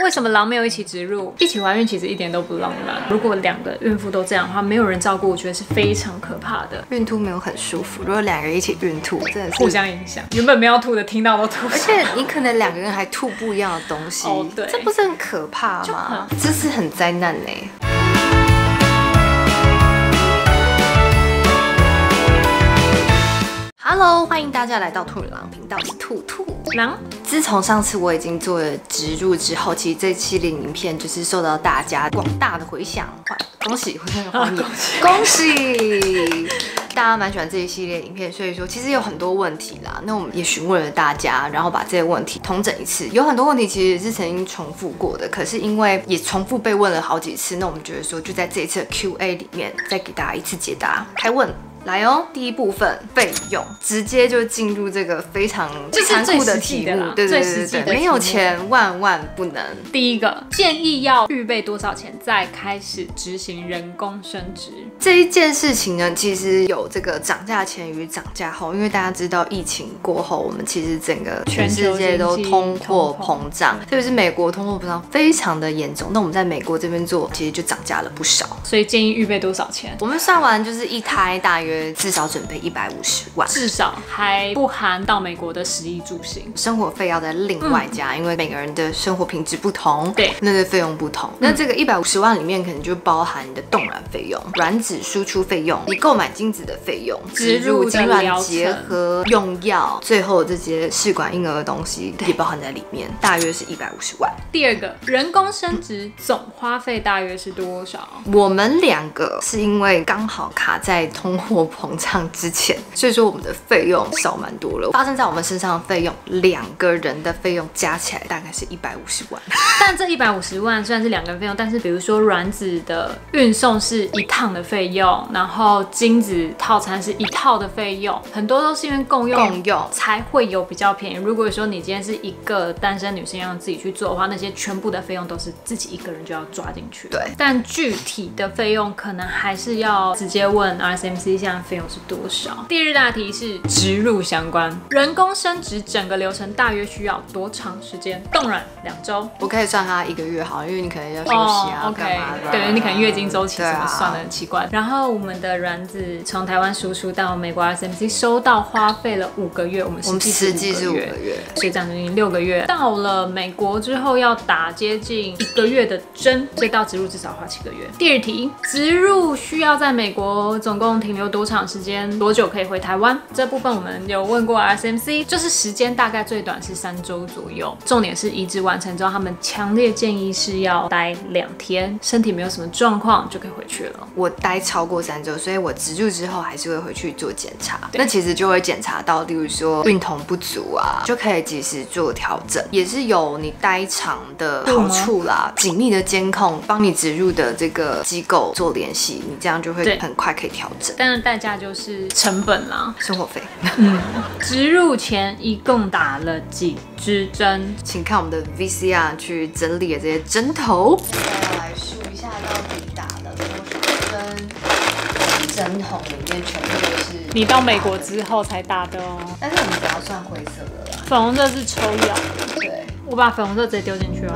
为什么狼没有一起植入？一起怀孕其实一点都不浪漫。如果2个孕妇都这样的话，没有人照顾，我觉得是非常可怕的。 孕吐没有很舒服，如果2个人一起孕吐，真的是互相影响。原本没有吐的，听到都吐。 而且你可能2个人还吐不一样的东西， 对， 这不是很可怕吗？这是很灾难呢。Hello， 欢迎大家来到兔女郎频道，我是兔兔狼。 自从上次我已经做了植入之后，其实这系列影片就是受到大家广大的回响，恭喜，恭喜！大家蛮喜欢这一系列影片，所以说其实有很多问题啦。那我们也询问了大家，然后把这些问题统整一次。有很多问题其实是曾经重复过的，可是因为也重复被问了好几次，那我们觉得说就在这一次的 Q&A 里面再给大家一次解答。开问。来哦，第一部分费用，直接就进入这个非常残酷的题目，对，没有钱万万不能。 第一个建议要预备多少钱再开始执行人工生殖这一件事情呢？其实有这个涨价前与涨价后，因为大家知道疫情过后，我们其实整个全世界都通货膨胀，特别是美国通货膨胀非常的严重。那我们在美国这边做，其实就涨价了不少。 所以建议预备多少钱？ 我们算完就是一胎大约。至少准备150万， 至少还不含到美国的食衣住行， 生活费要再另外加，因为每个人的生活品质不同， 对， 那个费用不同。那这个150万里面可能就包含你的冻卵费用、卵子输出费用、你购买精子的费用、 植入精卵结合、用药，最后这些试管婴儿的东西也包含在里面，大约是150万。 第二个，人工生殖总花费大约是多少？ 我们2个是因为刚好卡在通货膨胀之前，所以说我们的费用少蛮多了。发生在我们身上的费用，2个人的费用加起来大概是150万。 但这150万虽然是2个人费用，但是比如说卵子的运送是1趟的费用，然后精子套餐是1套的费用，很多都是因为共用才会有比较便宜。如果说你今天是一个单身女性要自己去做的话，那些全部的费用都是自己一个人就要抓进去。 对， 但具体的费用可能还是要直接问 RSMC 现在费用是多少。第二大题是植入相关，人工生殖整个流程大约需要多长时间？冻卵2周， 我可以算它1个月好了，因为你可能要休息啊，干嘛的？ 对，你可能月经周期什么算得很奇怪。然后我们的卵子从台湾输出到美国 RSMC 收到花费了5个月，我们实际是5个月，所以这样就6个月。到了美国之后要打接近1个月的针，所以到植入至少花7个月。第二题，植入需要在美国总共停留多长时间？多久可以回台湾？这部分我们有问过 RSMC， 就是时间大概最短是3周左右。重点是移植完成之后，他们强烈建议是要待2天，身体没有什么状况就可以回去了。 我待超过3周，所以我植入之后还是会回去做检查。那其实就会检查到，例如说孕酮不足啊，就可以及时做调整，也是有你待长的好处啦。紧密的监控，帮你植入的这个机构做联系，你这样就会很快可以调整。 但是代价就是成本啦， 生活费。 植入前一共打了几支针？ 请看我们的 VCR 去整理的这些针头。再来数一下到底打了多少针。针筒里面全部都是你到美国之后才打的哦。 但是我们不要算灰色的啦。 粉红色是抽药。 对， 我把粉红色直接丢进去了。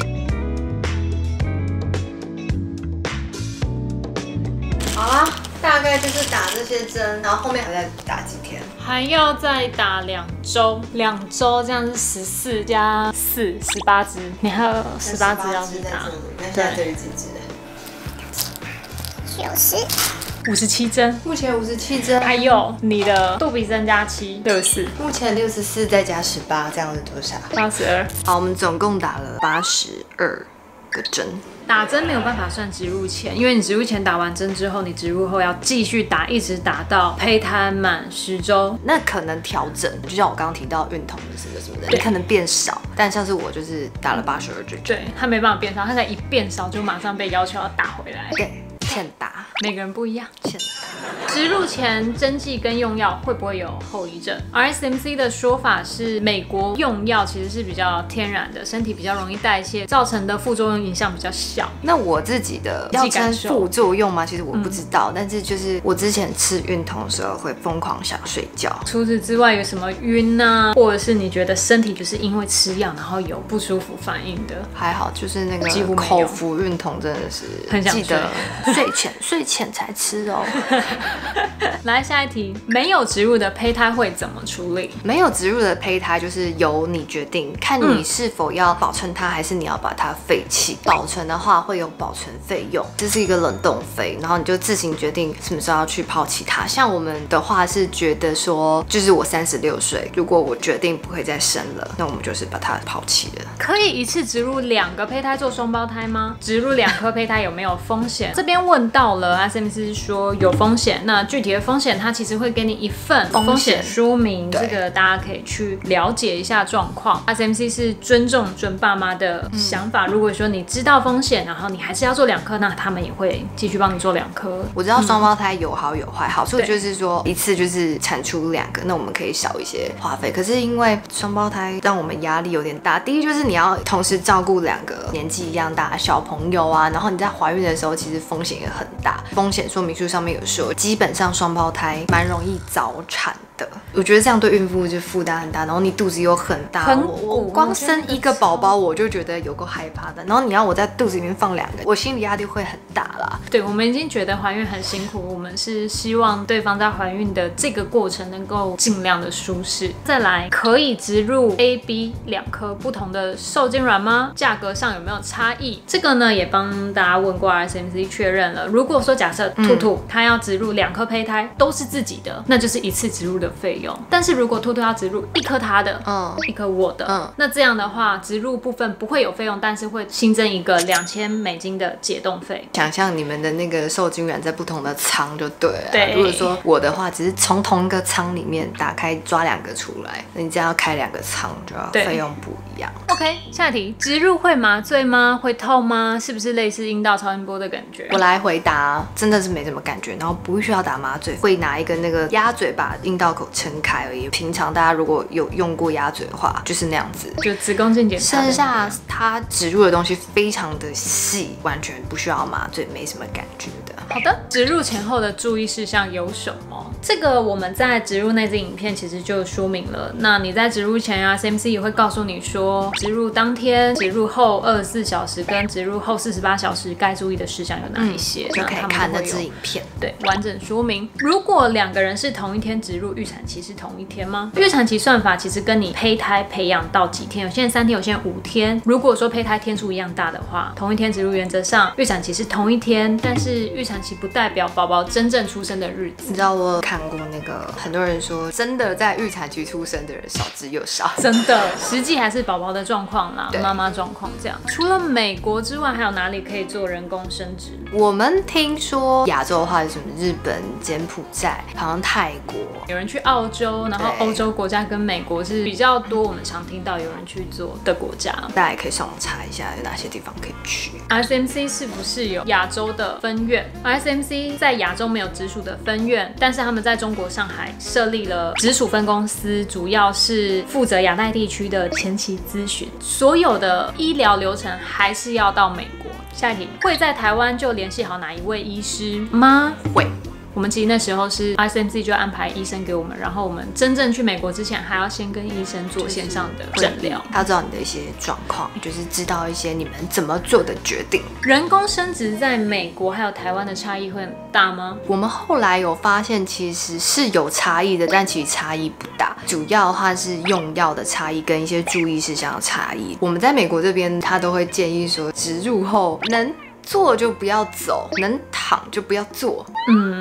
好啦，大概就是打这些针，然后后面还在打几天？ 还要再打2周，2周这样是14加4 18支，你还有18支要去打。 那现在这里几支 ？57针， 目前57针， 还有你的肚皮增加7 64， 目前64再加18，这样是多少 ？82。 好，我们总共打了82个针。 打针没有办法算植入前，因为你植入前打完针之后，你植入后要继续打，一直打到胚胎满10周。 那可能调整，就像我刚刚提到孕酮的什么什么的，你可能变少。但像是我就是打了82支针， 对，它没办法变少，它才一变少就马上被要求要打回来。 对，欠打。 每个人不一样。植入前针剂跟用药会不会有后遗症？ RSMC 的说法是，美国用药其实是比较天然的，身体比较容易代谢，造成的副作用影响比较小。 那我自己的要称副作用吗？其实我不知道，但是就是我之前吃运酮的时候会疯狂想睡觉。 除此之外有什么晕啊，或者是你觉得身体就是因为吃药然后有不舒服反应的？ 还好，就是那个口服运酮真的是很想睡， 记得睡前才吃哦。 来下一题，没有植入的胚胎会怎么处理？ 没有植入的胚胎就是由你决定，看你是否要保存它，还是你要把它废弃。保存的话会有保存费用，这是一个冷冻费，然后你就自行决定什么时候要去抛弃它。像我们的话是觉得说，就是我36岁，如果我决定不会再生了，那我们就是把它抛弃了。 可以一次植入2个胚胎做双胞胎吗？植入2颗胚胎有没有风险？这边问到了 RSMC 说有风险，那具体的风险它其实会给你一份风险说明，这个大家可以去了解一下状况。RSMC 是尊重准爸妈的想法，如果说你知道风险，然后你还是要做2颗，那他们也会继续帮你做2颗。 我知道双胞胎有好有坏，好处就是说一次就是产出2个，那我们可以少一些花费。可是因为双胞胎让我们压力有点大，第一就是你要同时照顾2个年纪一样大的小朋友啊，然后你在怀孕的时候其实风险也很大。风险说明书上面有说，基本上双胞胎蛮容易早产的。我觉得这样对孕妇就负担很大，然后你肚子又很大，我光生1个宝宝我就觉得有够害怕的，然后你要我在肚子里面放2个，我心理压力会很大啦。 对，我们已经觉得怀孕很辛苦，我们是希望对方在怀孕的这个过程能够尽量的舒适。再来，可以植入 A、B 2颗不同的受精卵吗？价格上有没有差异？这个呢也帮大家问过 RSMC 确认了。如果说假设兔兔他要植入2颗胚胎都是自己的，那就是一次植入的费用。但是如果兔兔要植入1颗他的，1颗我的，那这样的话植入部分不会有费用，但是会新增一个$2000的解冻费。 想象你们的那个受精卵在不同的仓就对了。 对， 如果说我的话，只是从同一个仓里面打开抓2个出来，那你这样要开2个仓，就要费用不一样。 OK， 下一题，植入会麻醉吗？会痛吗？是不是类似阴道超音波的感觉？ 我来回答，真的是没什么感觉，然后不需要打麻醉，会拿一个那个鸭嘴把阴道口撑开而已。平常大家如果有用过鸭嘴的话，就是那样子， 就子宫镜检查。 剩下它植入的东西非常的细，完全不需要麻醉，没什么感觉的。 好的，植入前后的注意事项有什么？这个我们在植入那支影片其实就说明了。那你在植入前RSMC 也会告诉你说，植入当天、植入后24小时跟植入后48小时该注意的事项有哪一些， 就可以看那支影片， 对，完整说明。如果2个人是同一天植入，预产期是同一天吗？预产期算法其实跟你胚胎培养到几天，有些人3天，有些人5天。如果说胚胎天数一样大的话，同一天植入原则上预产期是同一天，但是预产期不代表宝宝真正出生的日子。 你知道我有看过那个很多人说，真的在预产期出生的人少之又少， 真的，实际还是宝宝的状况啦，妈妈状况这样。除了美国之外，还有哪里可以做人工生殖？ 我们听说亚洲的话是什么日本、柬埔寨，好像泰国， 有人去澳洲，然后欧洲国家跟美国是比较多，我们常听到有人去做的国家。 大家也可以上网查一下有哪些地方可以去。 RSMC 是不是有亚洲的分院？RSMC 在亚洲没有直属的分院，但是他们在中国上海设立了直属分公司，主要是负责亚太地区的前期咨询，所有的医疗流程还是要到美国。下一题，会在台湾就联系好哪一位医师吗？ 会。 我们其实那时候是 RSMC 就安排医生给我们，然后我们真正去美国之前，还要先跟医生做线上的诊疗， 他知道你的一些状况，就是知道一些你们怎么做的决定。 人工生殖在美国还有台湾的差异会很大吗？ 我们后来有发现，其实是有差异的，但其实差异不大。主要的话是用药的差异跟一些注意事项的差异。我们在美国这边，他都会建议说，植入后能坐就不要走，能躺就不要坐。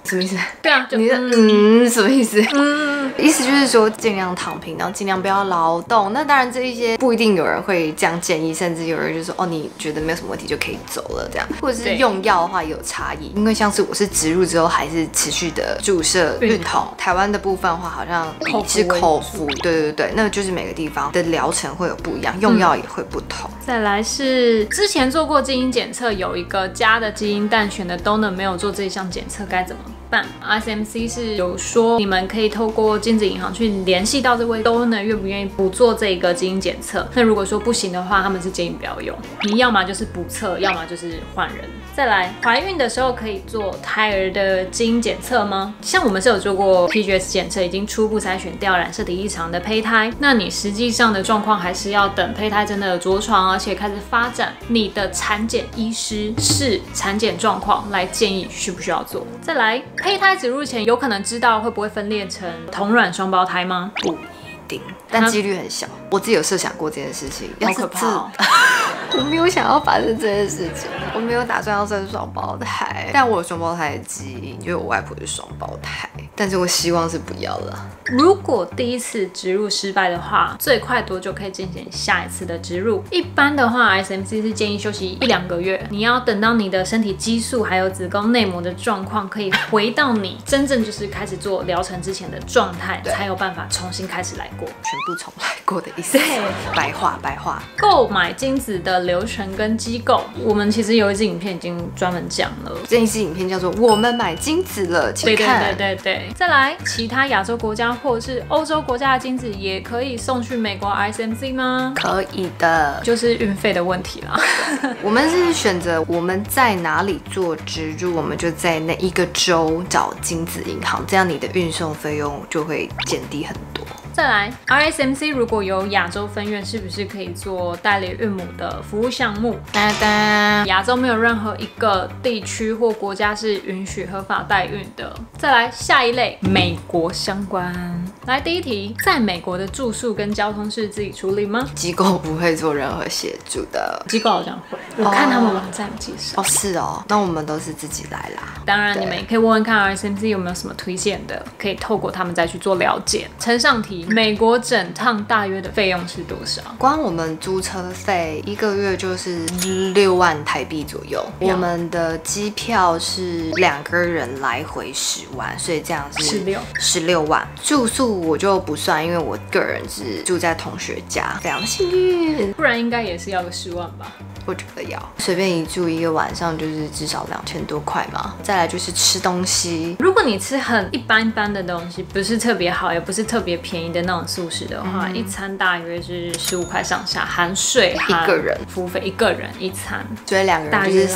什么意思？ 对啊，就你的什么意思？意思就是说尽量躺平，然后尽量不要劳动。那当然这一些不一定有人会这样建议，甚至有人就说哦，你觉得没有什么问题就可以走了这样，或者是用药的话也有差异，因为像是我是植入之后还是持续的注射孕酮，台湾的部分的话好像是口服，对，那就是每个地方的疗程会有不一样，用药也会不同。 再来是之前做过基因检测，有一个家的基因蛋选的 donor 没有做这一项检测，该怎么办？RSMC 是有说你们可以透过精子银行去联系到这位 donor 愿不愿意补做这个基因检测。那如果说不行的话，他们是建议不要用，你要么就是补测，要么就是换人。再来，怀孕的时候可以做胎儿的基因检测吗？像我们是有做过 PGS 检测，已经初步筛选掉染色体异常的胚胎。那你实际上的状况还是要等胚胎真的着床，而且开始发展，你的产检医师视产检状况来建议需不需要做。再来，胚胎植入前有可能知道会不会分裂成同卵双胞胎吗？ 不一定，但几率很小。我自己有设想过这件事情， 好可怕哦。 我没有想要发生这件事情，我没有打算要生双胞胎，但我有双胞胎的基因，因为我外婆是双胞胎，但是我希望是不要了。 如果第一次植入失败的话，最快多久可以进行下一次的植入？一般的话 ，RSMC 是建议休息1-2个月，你要等到你的身体激素还有子宫内膜的状况可以回到你真正就是开始做疗程之前的状态，才有办法重新开始来过， 全部重来过的意思。对，白话。 购买精子的流程跟机构，我们其实有一支影片已经专门讲了。 这一支影片叫做《我们买精子了》，请看。 对。再来，其他亚洲国家或者是欧洲国家的精子也可以送去美国 RSMC 吗？ 可以的， 就是运费的问题啦。 我们是选择我们在哪里做植入，我们就在那一个州找精子银行，这样你的运送费用就会减低很多。 再来 ，RSMC 如果有亚洲分院，是不是可以做代理孕母的服务项目？亚洲没有任何一个地区或国家是允许合法代孕的。再来，下一类，美国相关。来，第一题，在美国的住宿跟交通是自己处理吗？ 机构不会做任何协助的。 机构好像会，我看他们网站有介绍。 是哦，那我们都是自己来啦。 当然，你们也可以问问看 RSMC 有没有什么推荐的，可以透过他们再去做了解。呈上题。美国整趟大约的费用是多少？ 光我们租车费1个月就是6万台币左右。我们的机票是2个人来回10万，所以这样是16万。住宿我就不算，因为我个人是住在同学家，非常的幸运。 不然应该也是要个10万吧。 我觉得要随便一住一个晚上就是至少2000多块嘛。再来就是吃东西， 如果你吃很一般的东西，不是特别好，也不是特别便宜的那种素食的话，一餐大约是15块上下，含税一个人服务费1个人一餐， 所以2个人就是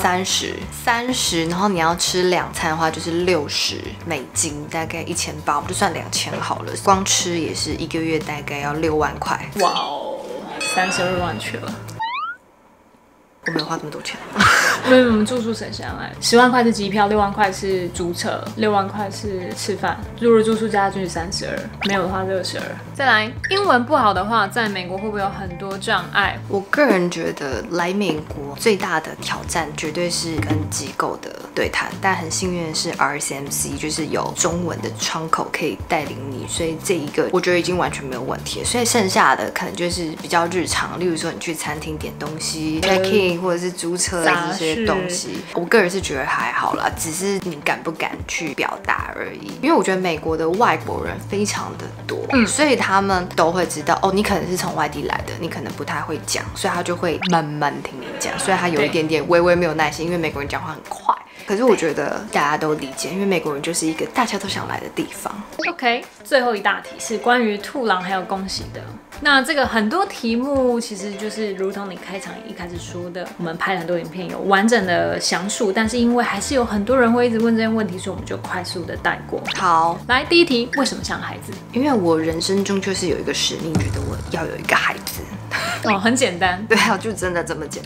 30，然后你要吃2餐的话就是$60，大概1800，我就算2000好了。光吃也是1个月大概要6万块。 哇哦，32万去了。 我没有花这么多钱， 因为我们住宿省下来，10万块是机票，6万块是租车，6万块是吃饭，如果住宿加就是32，没有的话62。再来，英文不好的话，在美国会不会有很多障碍？ 我个人觉得来美国最大的挑战绝对是跟机构的对谈，但很幸运的是 RSMC 就是有中文的窗口可以带领你，所以这一个我觉得已经完全没有问题了。所以剩下的可能就是比较日常，例如说你去餐厅点东西 check in 或者是租车的这些东西，我个人是觉得还好啦，只是你敢不敢去表达而已。因为我觉得美国的外国人非常的多，所以他们都会知道哦，你可能是从外地来的，你可能不太会讲，所以他就会慢慢听你讲。虽然他有一点点微微没有耐心，因为美国人讲话很快，可是我觉得大家都理解，因为美国人就是一个大家都想来的地方。 OK， 最后一大题是关于兔郎还有恭喜的。那这个很多题目其实就是如同你开场一开始说的，我们拍了很多影片有完整的详述，但是因为还是有很多人会一直问这些问题，所以我们就快速的带过。 好， 来第一题，为什么想孩子？ 因为我人生中就是有一个使命，觉得我要有一个孩子。 哦，很简单。 对啊，就真的这么简单。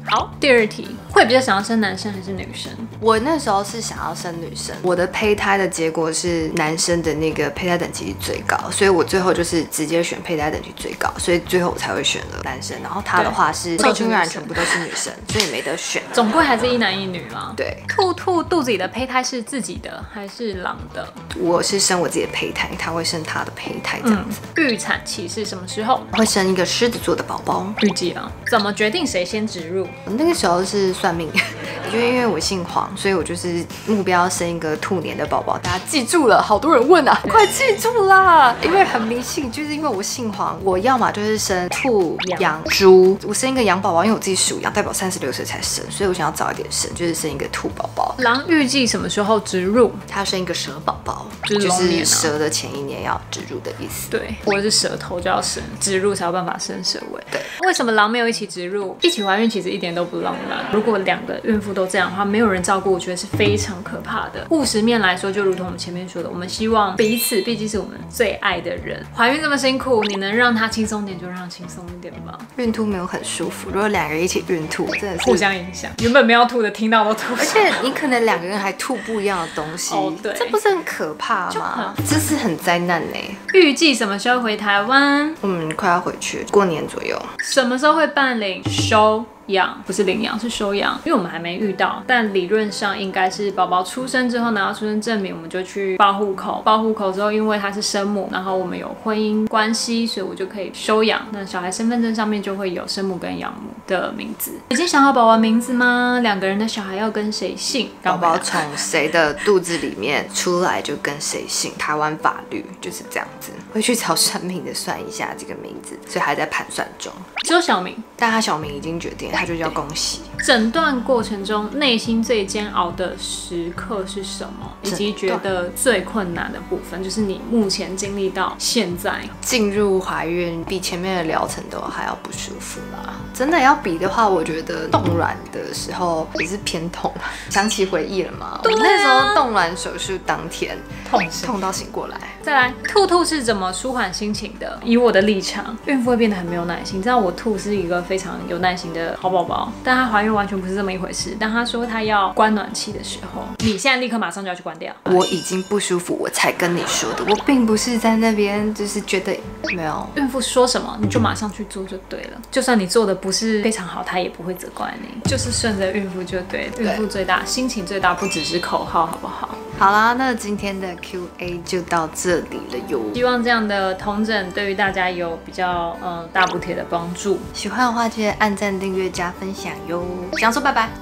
好，第2题，会比较想要生男生还是女生？ 我那时候是想要生女生，我的胚胎的结果是男生的那个胚胎等级最高，所以我最后就是直接选胚胎等级最高，所以最后我才会选了男生。然后他的话是受精卵全部都是女生，所以没得选。 总归还是一男一女啦。 对， 兔兔肚子里的胚胎是自己的还是狼的？ 我是生我自己的胚胎，他会生他的胚胎这样子。 预产期是什么时候？ 会生一个狮子座的宝宝。 预计啊，怎么决定谁先植入？ 那个时候是算命，就因为我姓黄，所以我就是目标生一个兔年的宝宝。大家记住了，好多人问啊，快记住啦！因为很迷信，就是因为我姓黄，我要么就是生兔、羊、猪，我生一个羊宝宝，因为我自己属羊，代表36岁才生，所以我想要早一点生，就是生一个兔宝宝。 狼预计什么时候植入？ 他要生一个蛇宝宝， 就是蛇的前一年要植入的意思。 对，或者是蛇头就要生，植入才有办法生蛇尾。 对， 为什么狼没有一起植入？一起怀孕其实一点都不浪漫。如果2个孕妇都这样的话，没有人照顾，我觉得是非常可怕的。务实面来说，就如同我们前面说的，我们希望彼此，毕竟是我们最爱的人。怀孕这么辛苦，你能让他轻松点就让他轻松一点吧。 孕吐没有很舒服，如果2个人一起孕吐，真的是互相影响。原本没有吐的，听到都吐。 而且你可能2个人还吐不一样的东西， 对， 这不是很可怕吗？这是很灾难呢。 预计什么时候回台湾？ 我们快要回去，过年左右。 什么时候会办理收养？不是领养，是收养，因为我们还没遇到，但理论上应该是宝宝出生之后拿到出生证明，我们就去报户口。报户口之后，因为他是生母，然后我们有婚姻关系，所以我就可以收养。那小孩身份证上面就会有生母跟养母的名字。已经想好宝宝名字吗？2个人的小孩要跟谁姓？ 宝宝从谁的肚子里面出来就跟谁姓。台湾法律就是这样子。会去找算命的算一下这个名字，所以还在盘算中。 只有小明， 但他小明已经决定，他就叫恭喜。 整段过程中，内心最煎熬的时刻是什么？以及觉得最困难的部分，就是你目前经历到现在进入怀孕，比前面的疗程都还要不舒服啦。真的要比的话，我觉得冻卵的时候也是偏痛。想起回忆了吗？我那时候冻卵手术当天，痛到醒过来。 再来，兔兔是怎么舒缓心情的？以我的立场，孕妇会变得很没有耐心。你知道我兔是一个非常有耐心的好宝宝，但她怀孕完全不是这么一回事。当她说她要关暖气的时候，你现在立刻马上就要去关掉。 我已经不舒服，我才跟你说的。我并不是在那边就是觉得没有。 孕妇说什么你就马上去做就对了。就算你做的不是非常好，她也不会责怪你，就是顺着孕妇就对了。孕妇最大，心情最大，不只是口号，好不好？ 好啦，那今天的 Q&A 就到这里了哟。 希望这样的统整对于大家有比较大补贴的帮助。 喜欢的话记得按赞、订阅、加分享哟。想说拜拜，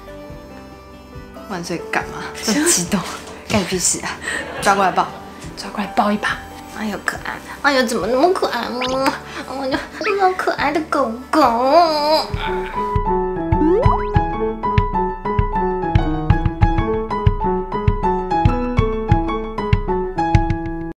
万岁干嘛？这么激动，干你屁事啊！抓过来抱， 抓过来抱一把。 哎呦可爱，哎呦怎么那么可爱？我就那么可爱的狗狗。